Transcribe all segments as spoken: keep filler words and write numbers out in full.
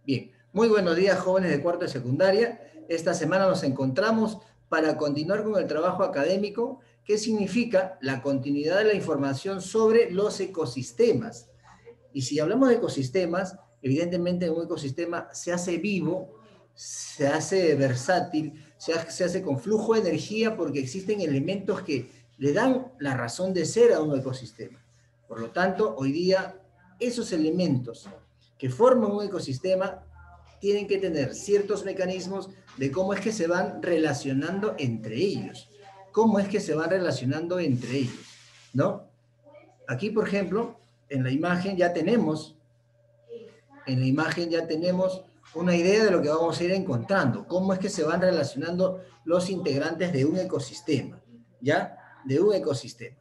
Bien, muy buenos días, jóvenes de cuarto de secundaria. Esta semana nos encontramos para continuar con el trabajo académico, que significa la continuidad de la información sobre los ecosistemas. Y si hablamos de ecosistemas, evidentemente un ecosistema se hace vivo, se hace versátil, se hace, se hace con flujo de energía porque existen elementos que le dan la razón de ser a un ecosistema. Por lo tanto, hoy día esos elementos que forman un ecosistema tienen que tener ciertos mecanismos de cómo es que se van relacionando entre ellos. Cómo es que se van relacionando entre ellos, ¿no? Aquí, por ejemplo, en la imagen ya tenemos, en la imagen ya tenemos una idea de lo que vamos a ir encontrando. Cómo es que se van relacionando los integrantes de un ecosistema, ¿ya? De un ecosistema.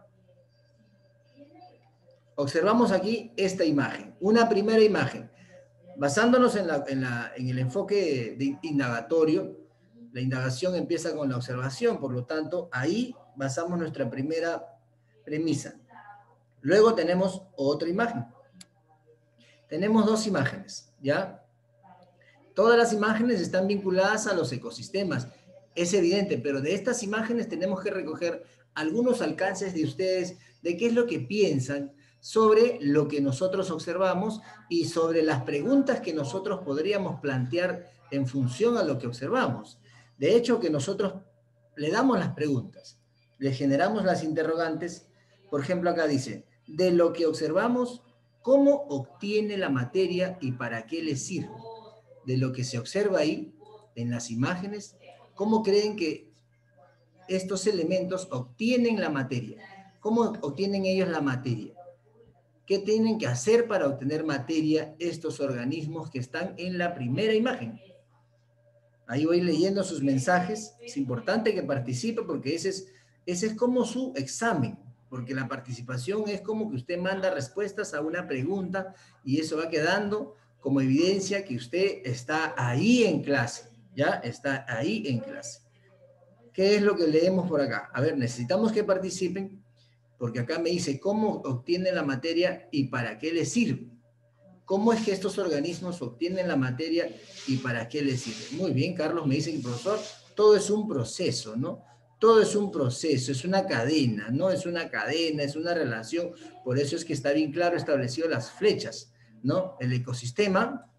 Observamos aquí esta imagen, una primera imagen. Basándonos en, la, en, la, en el enfoque de indagatorio, la indagación empieza con la observación, por lo tanto, ahí basamos nuestra primera premisa. Luego tenemos otra imagen. Tenemos dos imágenes, ¿ya? Todas las imágenes están vinculadas a los ecosistemas, es evidente, pero de estas imágenes tenemos que recoger algunos alcances de ustedes, de qué es lo que piensan sobre lo que nosotros observamos y sobre las preguntas que nosotros podríamos plantear en función a lo que observamos. De hecho, que nosotros le damos las preguntas, le generamos las interrogantes. Por ejemplo, acá dice, de lo que observamos, ¿cómo obtiene la materia y para qué le sirve? De lo que se observa ahí, en las imágenes, ¿cómo creen que estos elementos obtienen la materia? ¿Cómo obtienen ellos la materia? ¿Qué tienen que hacer para obtener materia estos organismos que están en la primera imagen? Ahí voy leyendo sus mensajes. Es importante que participe porque ese es, ese es como su examen, porque la participación es como que usted manda respuestas a una pregunta y eso va quedando como evidencia que usted está ahí en clase, ¿ya? Está ahí en clase. ¿Qué es lo que leemos por acá? A ver, necesitamos que participen porque acá me dice cómo obtienen la materia y para qué les sirve. ¿Cómo es que estos organismos obtienen la materia y para qué les sirve? Muy bien, Carlos me dice que, profesor, todo es un proceso, ¿no? Todo es un proceso, es una cadena, ¿no? Es una cadena, es una relación. Por eso es que está bien claro establecido las flechas, ¿no? El ecosistema,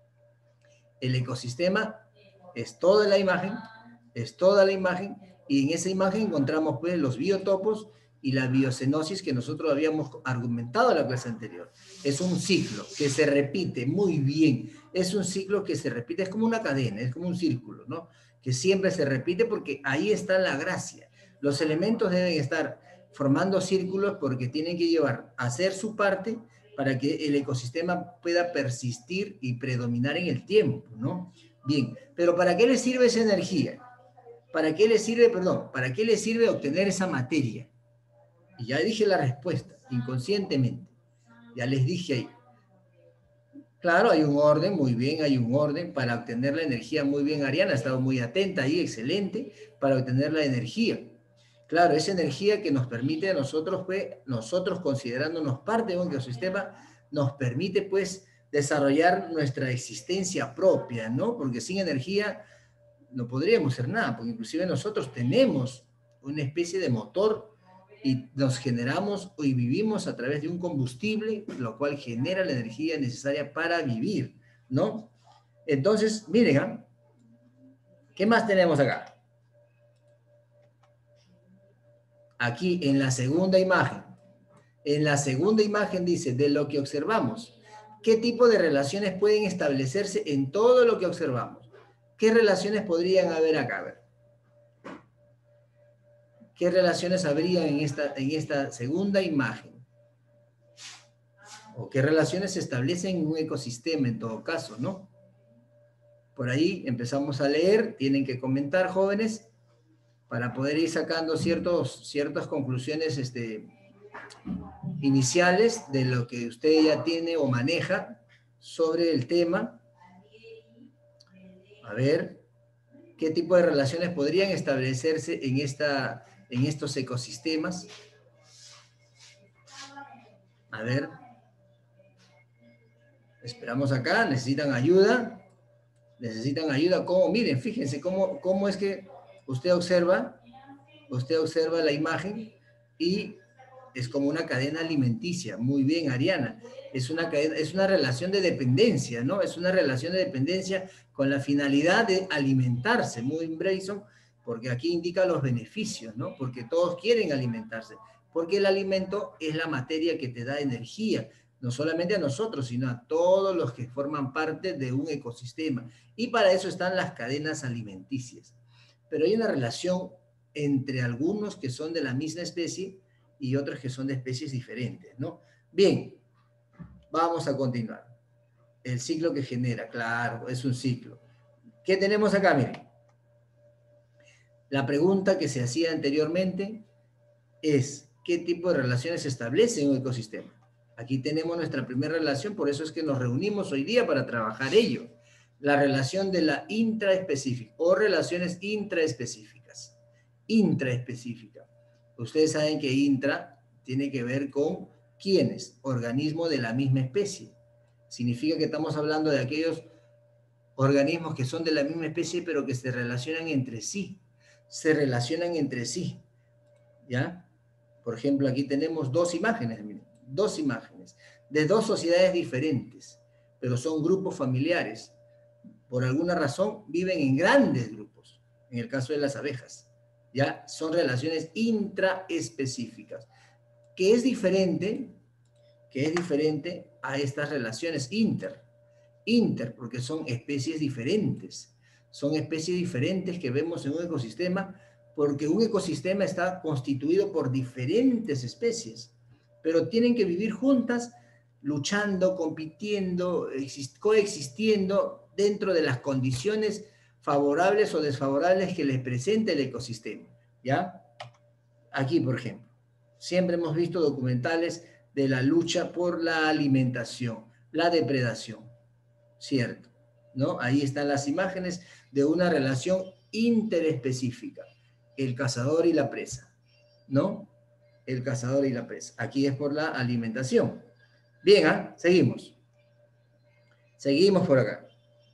el ecosistema es toda la imagen, es toda la imagen, y en esa imagen encontramos pues los biotopos y la biocenosis que nosotros habíamos argumentado en la clase anterior. Es un ciclo que se repite muy bien, es un ciclo que se repite, es como una cadena, es como un círculo, ¿no? Que siempre se repite porque ahí está la gracia. Los elementos deben estar formando círculos porque tienen que llevar a hacer su parte para que el ecosistema pueda persistir y predominar en el tiempo, ¿no? Bien, pero ¿para qué le sirve esa energía? ¿Para qué le sirve, perdón, para qué le sirve obtener esa materia? Y ya dije la respuesta, inconscientemente. Ya les dije ahí. Claro, hay un orden, muy bien, hay un orden para obtener la energía. Muy bien, Ariana, ha estado muy atenta ahí, excelente, para obtener la energía. Claro, esa energía que nos permite a nosotros, pues, nosotros considerándonos parte de un ecosistema, nos permite, pues, desarrollar nuestra existencia propia, ¿no? Porque sin energía no podríamos hacer nada, porque inclusive nosotros tenemos una especie de motor y nos generamos y vivimos a través de un combustible, lo cual genera la energía necesaria para vivir, ¿no? Entonces, miren, ¿eh? ¿Qué más tenemos acá? Aquí en la segunda imagen. En la segunda imagen dice, de lo que observamos, ¿qué tipo de relaciones pueden establecerse en todo lo que observamos? ¿Qué relaciones podrían haber acá? A ver. ¿Qué relaciones habría en esta, en esta segunda imagen? ¿O qué relaciones se establecen en un ecosistema en todo caso, no? Por ahí empezamos a leer, tienen que comentar, jóvenes, para poder ir sacando ciertos, ciertas conclusiones este, iniciales de lo que usted ya tiene o maneja sobre el tema. A ver, ¿qué tipo de relaciones podrían establecerse en, esta, en estos ecosistemas? A ver. Esperamos acá, necesitan ayuda. Necesitan ayuda. ¿Cómo? Miren, fíjense cómo, cómo es que usted observa, usted observa la imagen y es como una cadena alimenticia. Muy bien, Ariana. Es una, cadena, es una relación de dependencia, ¿no? Es una relación de dependencia con la finalidad de alimentarse. Muy bien, Brayson, porque aquí indica los beneficios, ¿no? Porque todos quieren alimentarse. Porque el alimento es la materia que te da energía, no solamente a nosotros, sino a todos los que forman parte de un ecosistema. Y para eso están las cadenas alimenticias. Pero hay una relación entre algunos que son de la misma especie y otros que son de especies diferentes, ¿no? Bien, vamos a continuar. El ciclo que genera, claro, es un ciclo. ¿Qué tenemos acá? Miren. La pregunta que se hacía anteriormente es, ¿qué tipo de relaciones se establece en un ecosistema? Aquí tenemos nuestra primera relación, por eso es que nos reunimos hoy día para trabajar ello. La relación de la intraespecífica o relaciones intraespecíficas. Intraespecífica. Ustedes saben que intra tiene que ver con quiénes, organismos de la misma especie. Significa que estamos hablando de aquellos organismos que son de la misma especie, pero que se relacionan entre sí. Se relacionan entre sí. ¿Ya? Por ejemplo, aquí tenemos dos imágenes, miren, dos imágenes, de dos sociedades diferentes, pero son grupos familiares. Por alguna razón viven en grandes grupos, en el caso de las abejas. ¿Ya? Son relaciones intraespecíficas, que es diferente, que es diferente a estas relaciones inter. Inter, porque son especies diferentes. Son especies diferentes que vemos en un ecosistema, porque un ecosistema está constituido por diferentes especies, pero tienen que vivir juntas, luchando, compitiendo, coexistiendo dentro de las condiciones favorables o desfavorables que les presenta el ecosistema, ¿ya? Aquí, por ejemplo, siempre hemos visto documentales de la lucha por la alimentación, la depredación, ¿cierto? ¿No? Ahí están las imágenes de una relación interespecífica, el cazador y la presa, ¿no? El cazador y la presa. Aquí es por la alimentación. Bien, ¿ah? Seguimos. Seguimos por acá.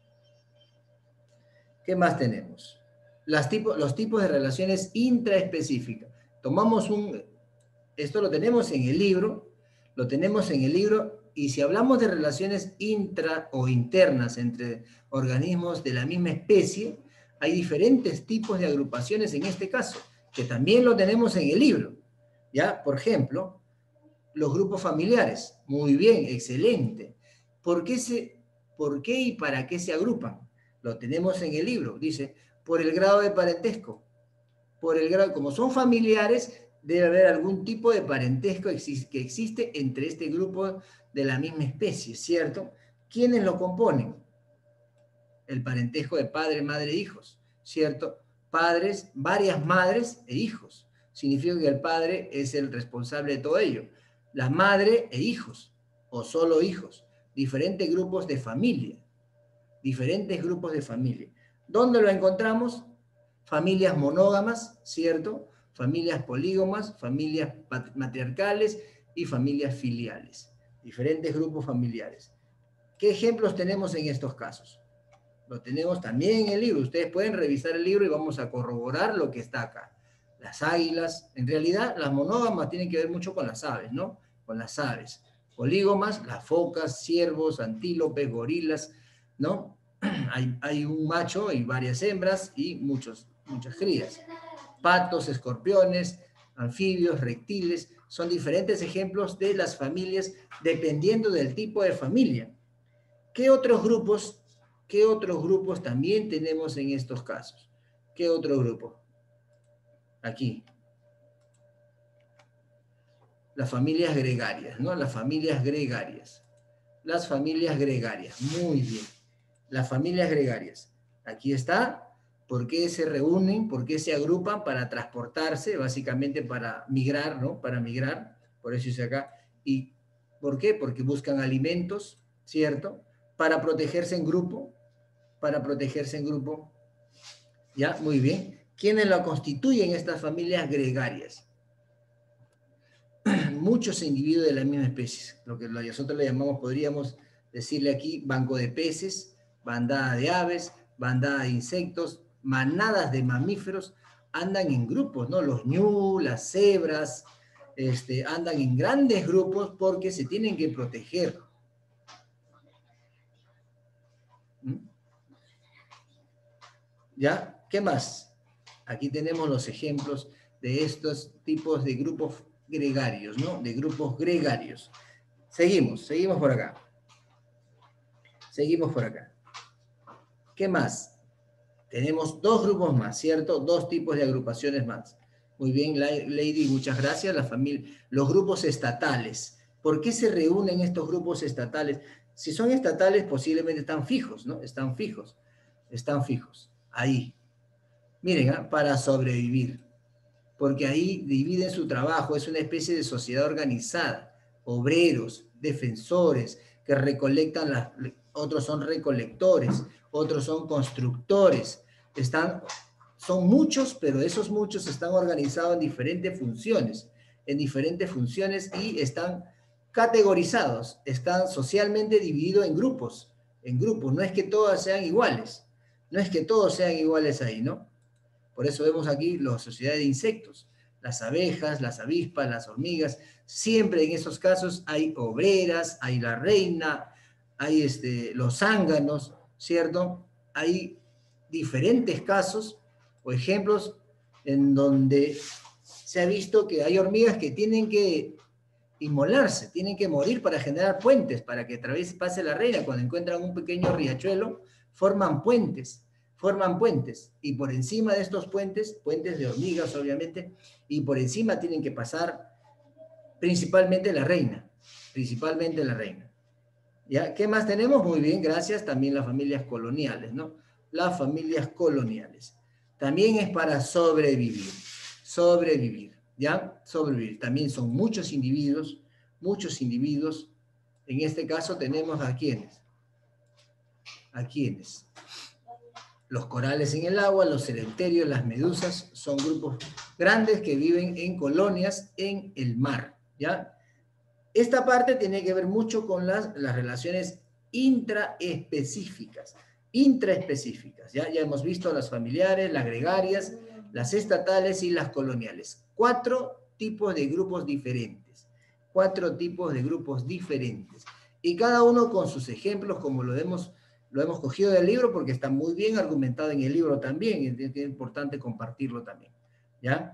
¿Qué más tenemos? Las tipo, los tipos de relaciones intraespecíficas. Tomamos un... Esto lo tenemos en el libro, lo tenemos en el libro, y si hablamos de relaciones intra o internas entre organismos de la misma especie, hay diferentes tipos de agrupaciones en este caso, que también lo tenemos en el libro. ¿Ya? Por ejemplo, los grupos familiares. Muy bien, excelente. ¿Por qué, se, ¿Por qué y para qué se agrupan? Lo tenemos en el libro. Dice, por el grado de parentesco. Por el grado, como son familiares, debe haber algún tipo de parentesco que existe entre este grupo de la misma especie, ¿cierto? ¿Quiénes lo componen? El parentesco de padre, madre, hijos, ¿cierto? Padres, varias madres e hijos. Significa que el padre es el responsable de todo ello. La madre e hijos, o solo hijos. Diferentes grupos de familia. Diferentes grupos de familia. ¿Dónde lo encontramos? Familias monógamas, ¿cierto? Familias polígamas, familias matriarcales y familias filiales. Diferentes grupos familiares. ¿Qué ejemplos tenemos en estos casos? Lo tenemos también en el libro. Ustedes pueden revisar el libro y vamos a corroborar lo que está acá. Las águilas, en realidad las monógamas tienen que ver mucho con las aves, ¿no? Con las aves. Polígamas, las focas, ciervos, antílopes, gorilas, ¿no? Hay, hay un macho y varias hembras y muchos, muchas crías. Patos, escorpiones, anfibios, reptiles, son diferentes ejemplos de las familias dependiendo del tipo de familia. ¿Qué otros grupos, qué otros grupos también tenemos en estos casos? ¿Qué otro grupo? Aquí. Las familias gregarias, ¿no? Las familias gregarias. Las familias gregarias. Muy bien. Las familias gregarias. Aquí está. ¿Por qué se reúnen? ¿Por qué se agrupan? Para transportarse, básicamente para migrar, ¿no? Para migrar. Por eso dice acá. ¿Y por qué? Porque buscan alimentos, ¿cierto? Para protegerse en grupo. Para protegerse en grupo. ¿Ya? Muy bien. ¿Quiénes la constituyen estas familias gregarias? Muchos individuos de la misma especie, lo que nosotros le llamamos, podríamos decirle aquí banco de peces, bandada de aves, bandada de insectos, manadas de mamíferos, andan en grupos, ¿no? Los ñu, las cebras, este, andan en grandes grupos porque se tienen que proteger. ¿Mm? ¿Ya? ¿Qué más? Aquí tenemos los ejemplos de estos tipos de grupos gregarios, ¿no? De grupos gregarios. Seguimos, seguimos por acá. Seguimos por acá. ¿Qué más? Tenemos dos grupos más, ¿cierto? Dos tipos de agrupaciones más. Muy bien, Lady, muchas gracias. La familia, los grupos estatales. ¿Por qué se reúnen estos grupos estatales? Si son estatales, posiblemente están fijos, ¿no? Están fijos. Están fijos. Ahí. Miren, ¿eh? Para sobrevivir. Porque ahí dividen su trabajo. Es una especie de sociedad organizada. Obreros, defensores, que recolectan las... Otros son recolectores, otros son constructores. Están, son muchos, pero esos muchos están organizados en diferentes funciones, en diferentes funciones y están categorizados, están socialmente divididos en grupos, en grupos. No es que todas sean iguales, no es que todos sean iguales ahí, ¿no? Por eso vemos aquí la sociedad de insectos, las abejas, las avispas, las hormigas. Siempre en esos casos hay obreras, hay la reina, hay este, los zánganos, ¿cierto? Hay diferentes casos o ejemplos en donde se ha visto que hay hormigas que tienen que inmolarse, tienen que morir para generar puentes, para que a través pase la reina. Cuando encuentran un pequeño riachuelo, forman puentes, forman puentes, y por encima de estos puentes, puentes de hormigas obviamente, y por encima tienen que pasar principalmente la reina, principalmente la reina. ¿Ya? ¿Qué más tenemos? Muy bien, gracias. También las familias coloniales, ¿no? Las familias coloniales. También es para sobrevivir, sobrevivir, ¿ya? Sobrevivir. También son muchos individuos, muchos individuos. En este caso tenemos a quiénes. ¿A quiénes? Los corales en el agua, los celenterios, las medusas, son grupos grandes que viven en colonias en el mar, ¿ya? Esta parte tiene que ver mucho con las, las relaciones intraespecíficas, intraespecíficas, ¿ya? Ya hemos visto las familiares, las gregarias, las estatales y las coloniales. Cuatro tipos de grupos diferentes, cuatro tipos de grupos diferentes. Y cada uno con sus ejemplos, como lo hemos, lo hemos cogido del libro, porque está muy bien argumentado en el libro también, y es importante compartirlo también, ¿ya?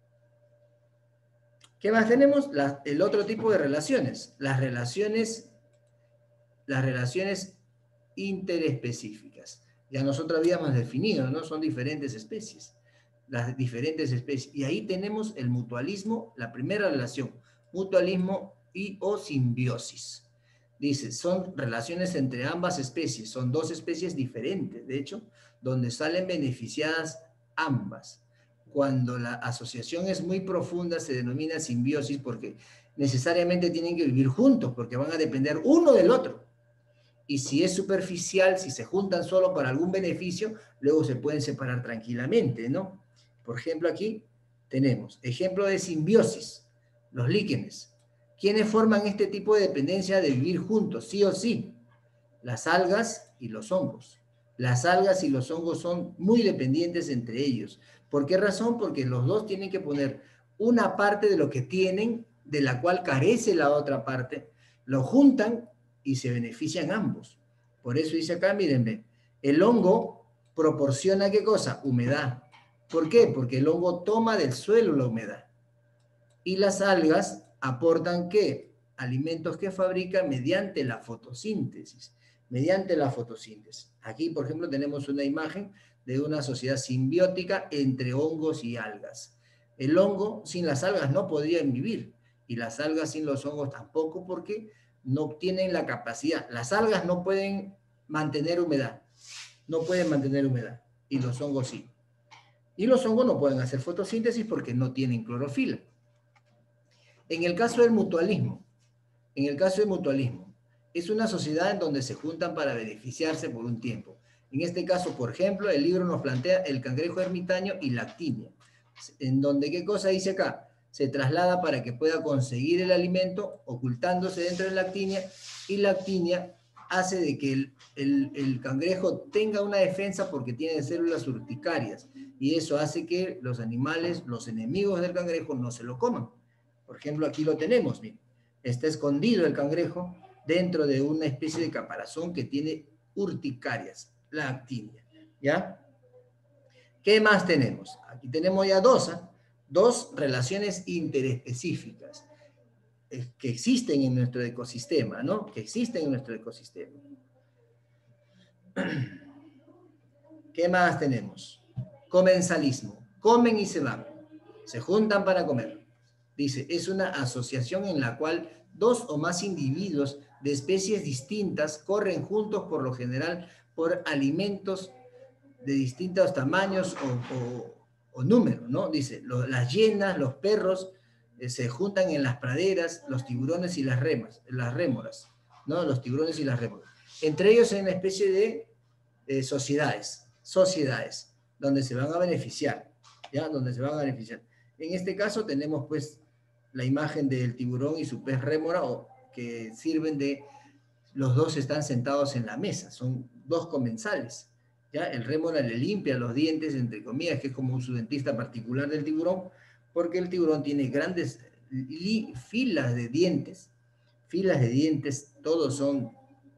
¿Qué más tenemos? La, el otro tipo de relaciones, las relaciones, las relaciones interespecíficas. Ya nosotros habíamos definido, ¿no? Son diferentes especies, las diferentes especies. Y ahí tenemos el mutualismo, la primera relación, mutualismo y o simbiosis. Dice, son relaciones entre ambas especies, son dos especies diferentes, de hecho, donde salen beneficiadas ambas. Cuando la asociación es muy profunda se denomina simbiosis porque necesariamente tienen que vivir juntos, porque van a depender uno del otro. Y si es superficial, si se juntan solo para algún beneficio, luego se pueden separar tranquilamente, ¿no? Por ejemplo, aquí tenemos ejemplo de simbiosis, los líquenes. ¿Quiénes forman este tipo de dependencia de vivir juntos, sí o sí? Las algas y los hongos. Las algas y los hongos son muy dependientes entre ellos. ¿Por qué razón? Porque los dos tienen que poner una parte de lo que tienen, de la cual carece la otra parte, lo juntan y se benefician ambos. Por eso dice acá, mírenme, el hongo proporciona ¿qué cosa? Humedad. ¿Por qué? Porque el hongo toma del suelo la humedad. Y las algas aportan ¿qué? Alimentos que fabrican mediante la fotosíntesis. Mediante la fotosíntesis. Aquí, por ejemplo, tenemos una imagen de una sociedad simbiótica entre hongos y algas. El hongo sin las algas no podrían vivir y las algas sin los hongos tampoco porque no tienen la capacidad. Las algas no pueden mantener humedad, no pueden mantener humedad y los hongos sí. Y los hongos no pueden hacer fotosíntesis porque no tienen clorofila. En el caso del mutualismo, en el caso del mutualismo, es una sociedad en donde se juntan para beneficiarse por un tiempo. En este caso, por ejemplo, el libro nos plantea el cangrejo ermitaño y la actinia, en donde, ¿qué cosa dice acá? Se traslada para que pueda conseguir el alimento ocultándose dentro de la actinia y la actinia hace de que el, el, el cangrejo tenga una defensa porque tiene células urticarias y eso hace que los animales, los enemigos del cangrejo no se lo coman. Por ejemplo, aquí lo tenemos, miren. Está escondido el cangrejo dentro de una especie de caparazón que tiene urticarias, la actinia, ¿ya? ¿Qué más tenemos? Aquí tenemos ya dos, ¿eh? Dos relaciones interespecíficas eh, que existen en nuestro ecosistema, ¿no? Que existen en nuestro ecosistema. ¿Qué más tenemos? Comensalismo. Comen y se van. Se juntan para comer. Dice, es una asociación en la cual dos o más individuos de especies distintas corren juntos por lo general por alimentos de distintos tamaños o, o, o números, ¿no? Dice, lo, las hienas, los perros eh, se juntan en las praderas, los tiburones y las remas, las rémoras, ¿no? Los tiburones y las rémoras. Entre ellos hay una especie de eh, sociedades, sociedades, donde se van a beneficiar, ¿ya? Donde se van a beneficiar. En este caso tenemos, pues, la imagen del tiburón y su pez rémora, o, que sirven de, los dos están sentados en la mesa, son dos comensales, ¿ya? El rémora le limpia los dientes, entre comillas, que es como su dentista particular del tiburón, porque el tiburón tiene grandes filas de dientes, filas de dientes, todos son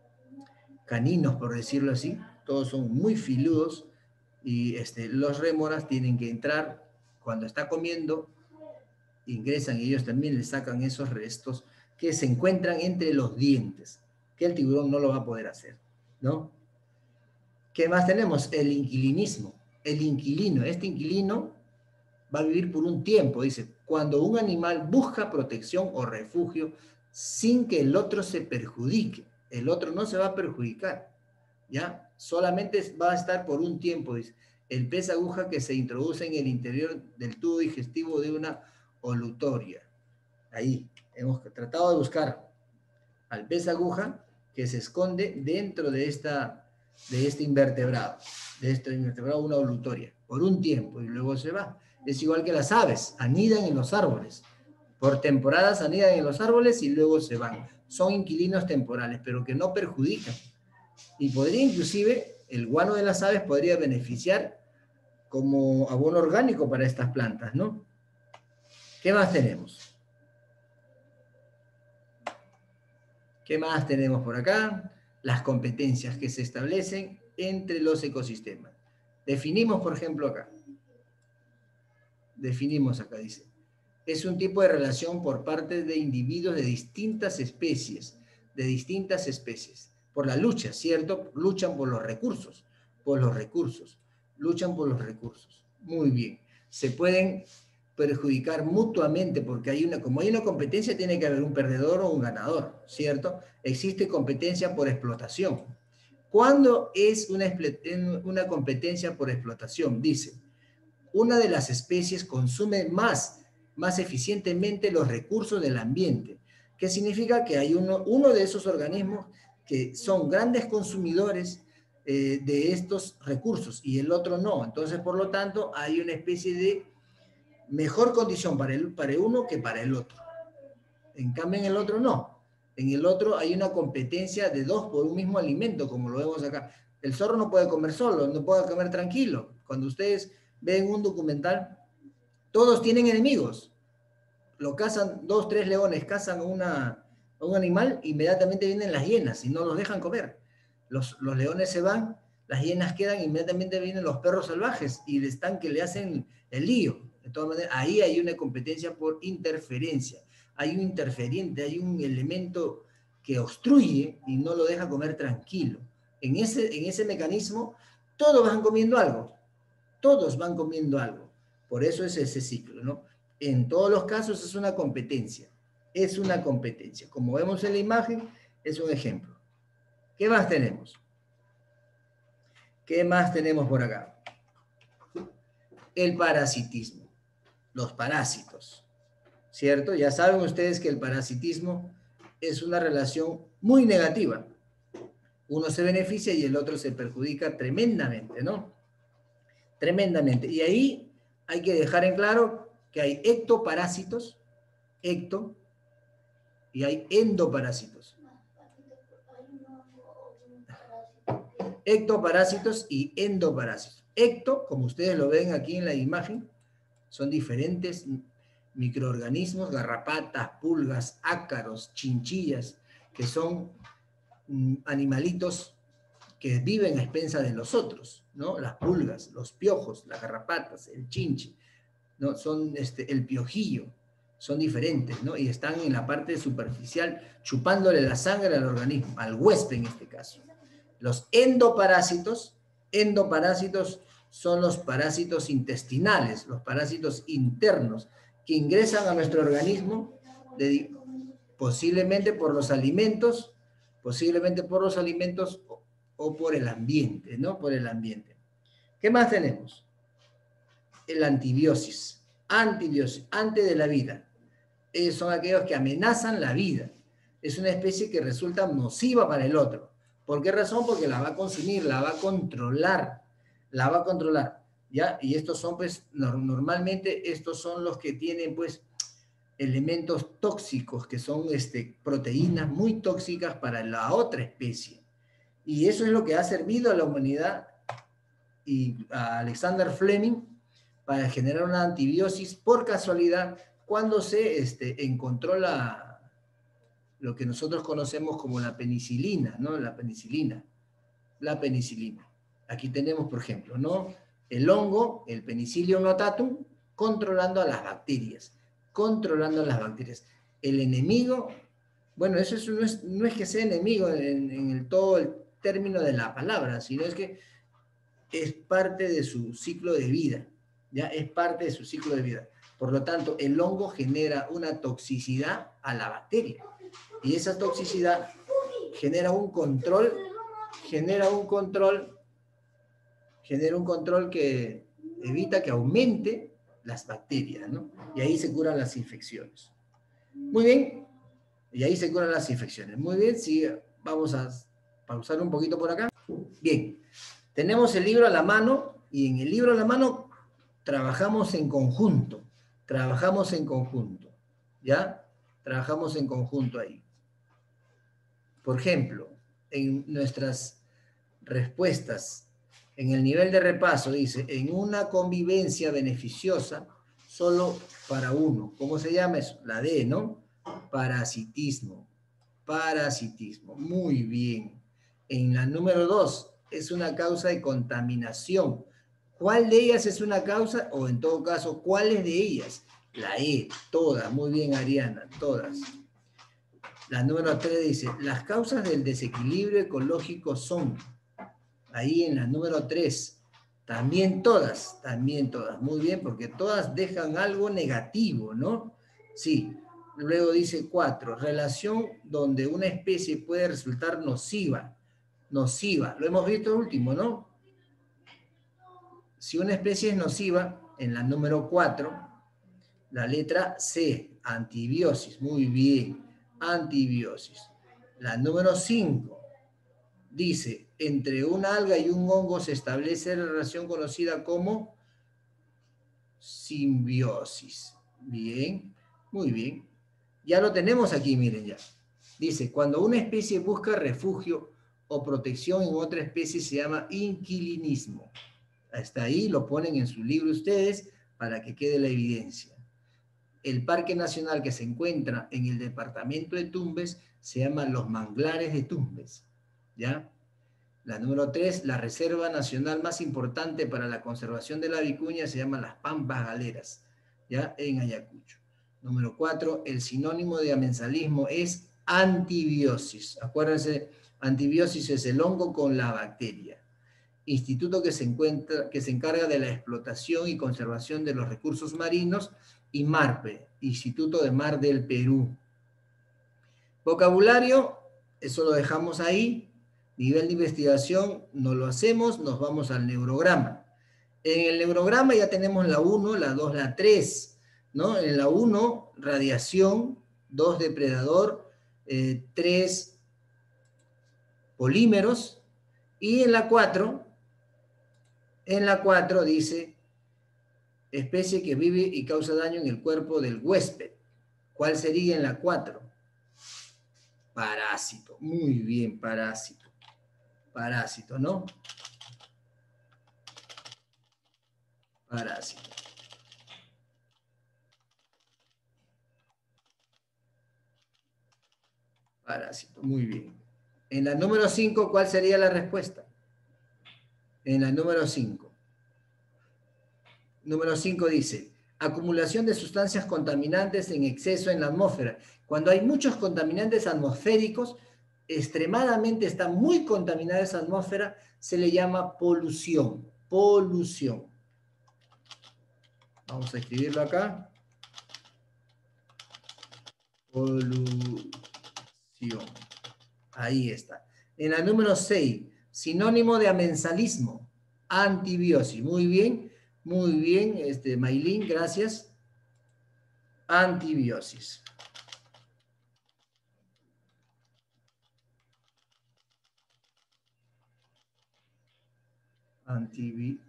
caninos, por decirlo así, todos son muy filudos, y este, los rémoras tienen que entrar cuando está comiendo, ingresan y ellos también le sacan esos restos que se encuentran entre los dientes, que el tiburón no lo va a poder hacer, ¿no? ¿Qué más tenemos? El inquilinismo. El inquilino, este inquilino va a vivir por un tiempo, dice, cuando un animal busca protección o refugio sin que el otro se perjudique. El otro no se va a perjudicar, ¿ya? Solamente va a estar por un tiempo, dice. El pez aguja que se introduce en el interior del tubo digestivo de una olutoria. Ahí, hemos tratado de buscar al pez aguja que se esconde dentro de, esta, de este invertebrado, de este invertebrado, una olutoria, por un tiempo y luego se va. Es igual que las aves, anidan en los árboles. Por temporadas anidan en los árboles y luego se van. Son inquilinos temporales, pero que no perjudican. Y podría inclusive, el guano de las aves podría beneficiar como abono orgánico para estas plantas, ¿no? ¿Qué más tenemos? ¿Qué más tenemos por acá? Las competencias que se establecen entre los ecosistemas. Definimos, por ejemplo, acá. Definimos acá, dice. Es un tipo de relación por parte de individuos de distintas especies, de distintas especies, por la lucha, ¿cierto? Luchan por los recursos, por los recursos, luchan por los recursos. Muy bien. Se pueden perjudicar mutuamente porque hay una, como hay una competencia, tiene que haber un perdedor o un ganador, ¿cierto? Existe competencia por explotación. ¿Cuándo es una, una competencia por explotación? Dice, una de las especies consume más, más eficientemente los recursos del ambiente, que significa que hay uno, uno de esos organismos que son grandes consumidores eh, de estos recursos y el otro no. Entonces, por lo tanto, hay una especie de mejor condición para el, para uno que para el otro. En cambio, en el otro no. En el otro hay una competencia de dos por un mismo alimento, como lo vemos acá. El zorro no puede comer solo, no puede comer tranquilo. Cuando ustedes ven un documental, todos tienen enemigos. Lo cazan, dos, tres leones, cazan una, un animal, inmediatamente vienen las hienas y no los dejan comer. Los, los leones se van, las hienas quedan, inmediatamente vienen los perros salvajes y están que le hacen el lío. De todas maneras, ahí hay una competencia por interferencia. Hay un interferiente, hay un elemento que obstruye y no lo deja comer tranquilo. En ese, en ese mecanismo, todos van comiendo algo. Todos van comiendo algo. Por eso es ese ciclo, ¿no? En todos los casos es una competencia. Es una competencia. Como vemos en la imagen, es un ejemplo. ¿Qué más tenemos? ¿Qué más tenemos por acá? El parasitismo. Los parásitos. ¿Cierto? Ya saben ustedes que el parasitismo es una relación muy negativa. Uno se beneficia y el otro se perjudica tremendamente, ¿no? Tremendamente. Y ahí hay que dejar en claro que hay ectoparásitos, ecto, y hay endoparásitos. Ectoparásitos y endoparásitos. Ecto, como ustedes lo ven aquí en la imagen, son diferentes microorganismos, garrapatas, pulgas, ácaros, chinchillas, que son mm, animalitos que viven a expensas de los otros, ¿no? Las pulgas, los piojos, las garrapatas, el chinche, ¿no? Son este, el piojillo, son diferentes, ¿no? Y están en la parte superficial chupándole la sangre al organismo, al huésped en este caso. Los endoparásitos, endoparásitos son los parásitos intestinales, los parásitos internos que ingresan a nuestro organismo de, posiblemente por los alimentos, posiblemente por los alimentos o, o por el ambiente, ¿no? Por el ambiente. ¿Qué más tenemos? El antibiosis, antibiosis, antes de la vida. Ellos son aquellos que amenazan la vida. Es una especie que resulta nociva para el otro. ¿Por qué razón? Porque la va a consumir, la va a controlar, la va a controlar, ¿ya? Y estos son, pues, normalmente estos son los que tienen, pues, elementos tóxicos, que son este, proteínas muy tóxicas para la otra especie. Y eso es lo que ha servido a la humanidad y a Alexander Fleming para generar una antibiosis por casualidad cuando se este, encontró la lo que nosotros conocemos como la penicilina, ¿no? La penicilina, la penicilina. Aquí tenemos, por ejemplo, ¿no? El hongo, el Penicillium notatum, controlando a las bacterias, controlando a las bacterias. El enemigo, bueno, eso es, no, es, no es que sea enemigo en, en el, todo el término de la palabra, sino es que es parte de su ciclo de vida, ¿ya? Es parte de su ciclo de vida. Por lo tanto, el hongo genera una toxicidad a la bacteria. Y esa toxicidad genera un control, genera un control, genera un control que evita que aumente las bacterias, ¿no? Y ahí se curan las infecciones. Muy bien, y ahí se curan las infecciones. Muy bien, sí, vamos a pausar un poquito por acá. Bien, tenemos el libro a la mano y en el libro a la mano trabajamos en conjunto, trabajamos en conjunto, ¿ya? Trabajamos en conjunto ahí. Por ejemplo, en nuestras respuestas, en el nivel de repaso, dice, en una convivencia beneficiosa, solo para uno. ¿Cómo se llama eso? La D, ¿no? Parasitismo. Parasitismo. Muy bien. En la número dos, es una causa de contaminación. ¿Cuál de ellas es una causa? O en todo caso, ¿cuáles de ellas? La E, todas. Muy bien, Ariana, todas. La número tres dice, las causas del desequilibrio ecológico son, ahí en la número tres, también todas, también todas, muy bien, porque todas dejan algo negativo, ¿no? Sí. Luego dice cuatro, relación donde una especie puede resultar nociva, nociva, lo hemos visto último, ¿no? Si una especie es nociva, en la número cuatro, la letra C, antibiosis, muy bien, antibiosis. La número cinco dice, entre una alga y un hongo se establece la relación conocida como simbiosis. Bien, muy bien. Ya lo tenemos aquí, miren ya. Dice, cuando una especie busca refugio o protección en otra especie se llama inquilinismo. Hasta ahí lo ponen en su libro ustedes para que quede la evidencia. El parque nacional que se encuentra en el departamento de Tumbes se llama Los Manglares de Tumbes, ¿ya? La número tres, la reserva nacional más importante para la conservación de la vicuña se llama Las Pampas Galeras, ¿ya? En Ayacucho. Número cuatro, el sinónimo de amensalismo es antibiosis. Acuérdense, antibiosis es el hongo con la bacteria. Instituto que se, encuentra, que se encarga de la explotación y conservación de los recursos marinos, y MARPE, Instituto de Mar del Perú. Vocabulario, eso lo dejamos ahí. Nivel de investigación, no lo hacemos, nos vamos al neurograma. En el neurograma ya tenemos la uno, la dos, la tres, ¿no? En la uno, radiación, dos, depredador, eh, tres, polímeros, y en la cuatro, en la cuatro dice, especie que vive y causa daño en el cuerpo del huésped. ¿Cuál sería en la cuatro? Parásito. Muy bien, parásito. Parásito, ¿no? Parásito. Parásito, muy bien. En la número cinco, ¿cuál sería la respuesta? En la número cinco. Número cinco dice, acumulación de sustancias contaminantes en exceso en la atmósfera. Cuando hay muchos contaminantes atmosféricos, extremadamente está muy contaminada esa atmósfera, se le llama polución. Polución. Vamos a escribirlo acá. Polución. Ahí está. En la número seis, sinónimo de amensalismo, antibiosis. Muy bien, muy bien, este, Maylin, gracias. Antibiosis. Antibiosis.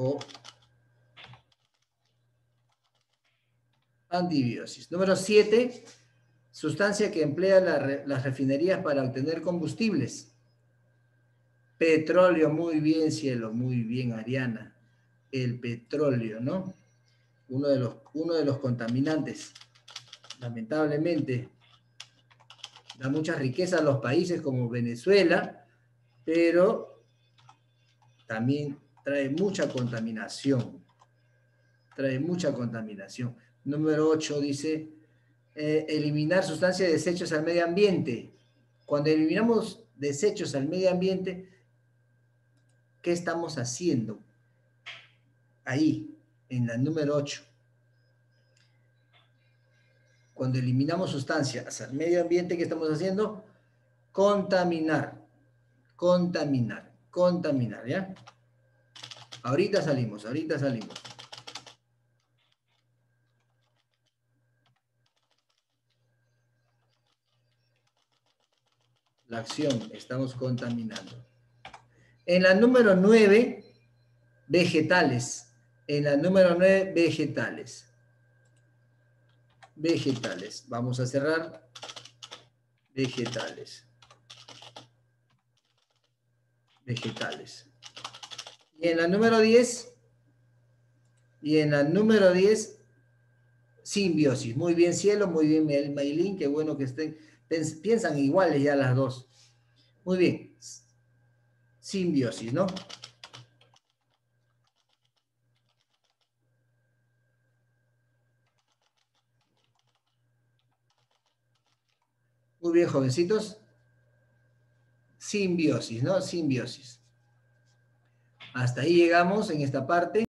Antibiosis. Número siete, sustancia que emplea la, las refinerías para obtener combustibles. Petróleo, muy bien, cielo, muy bien, Ariana. El petróleo, ¿no? Uno de los, uno de los contaminantes, lamentablemente, da mucha riqueza a los países como Venezuela, pero también trae mucha contaminación. Trae mucha contaminación. Número ocho dice, eh, eliminar sustancias de desechos al medio ambiente. Cuando eliminamos desechos al medio ambiente, ¿qué estamos haciendo? Ahí, en la número ocho. Cuando eliminamos sustancias al medio ambiente, ¿qué estamos haciendo? Contaminar, contaminar, contaminar, ¿ya? Ahorita salimos, ahorita salimos. La acción, estamos contaminando. En la número nueve, vegetales. En la número nueve, vegetales. Vegetales. Vamos a cerrar. Vegetales. Vegetales. Y en la número diez, y en la número diez, simbiosis. Muy bien, cielo, muy bien, Maylin, qué bueno que estén, piensan iguales ya las dos. Muy bien. Simbiosis, ¿no? Muy bien, jovencitos. Simbiosis, ¿no? Simbiosis. Hasta ahí llegamos en esta parte.